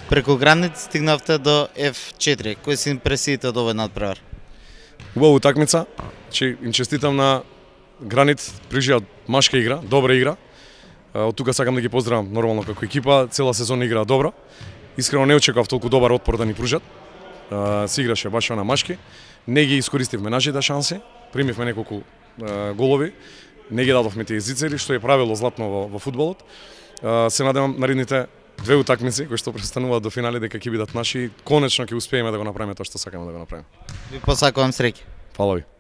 Преку граница стигнавте до F4. Кои се импресиите од овој надпревар? Убава утакмица, им честитам на Гранит, приживеа машка игра, добра игра. Од тука сакам да ги поздравам нормално како екипа, цела сезона играа добро. Искрено не очекував толку добар отпор да ни пружат. Се играше баш на машки. Не ги искористивме нашите шанси, примивме неколку голови, не ги дадовме тие зицери, што е правило златно во фудбалот. Се надевам наредните две утакмици кои што престануваат до финали дека ќе бидат наши, конечно ќе успееме да го направиме тоа што сакаме да го направиме. Ви посакувам среќа. Фала ви.